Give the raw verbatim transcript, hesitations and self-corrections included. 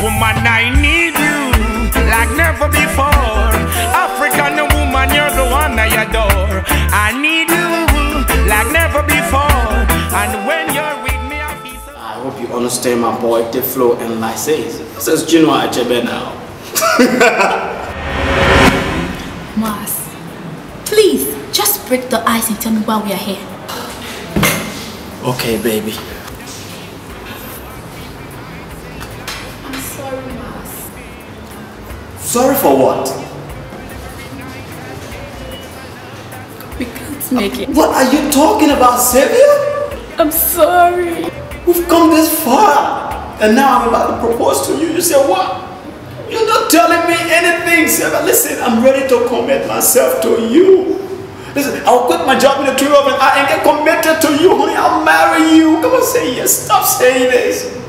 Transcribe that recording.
Woman, I need you like never before. African woman, you're the one I adore. I need you like never before. And when you're with me, I feel so. I hope you understand my boy, the flow and like says. Says Gino Achebe now. Mas, please just break the ice and tell me why we are here. Okay, baby. I'm sorry, Mas. Sorry for what? We can't make it. What are you talking about, Sylvia? I'm sorry. We've come this far. And now I'm about to propose to you. You say what? You're not telling me anything, Sylvia. Listen, I'm ready to commit myself to you. Listen, I'll quit my job in the tree and I and get committed to you, honey. I'll marry you. Come on, say yes. Stop saying this.